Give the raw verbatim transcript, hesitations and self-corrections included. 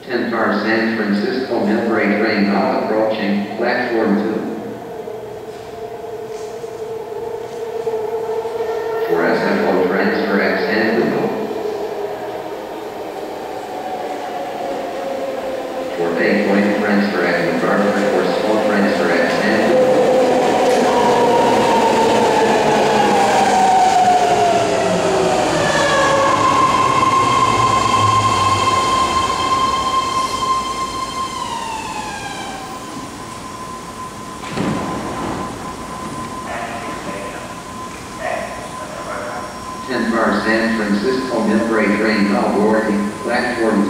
ten car San Francisco Millbrae train now approaching platform two. For S F O transfer at San Diego. For Bay Point transfer at MacArthur or small transfer at San Diego. ten car San Francisco Millbrae train now boarding platform